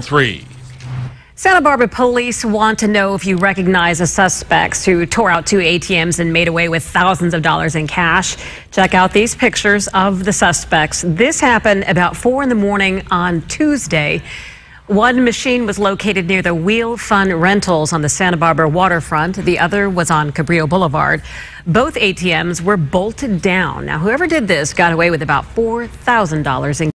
3. Santa Barbara police want to know if you recognize the suspects who tore out 2 ATMs and made away with thousands of dollars in cash. Check out these pictures of the suspects. This happened about 4 in the morning on Tuesday. One machine was located near the Wheel Fun Rentals on the Santa Barbara waterfront. The other was on Cabrillo Boulevard. Both ATMs were bolted down. Now, whoever did this got away with about $4,000 in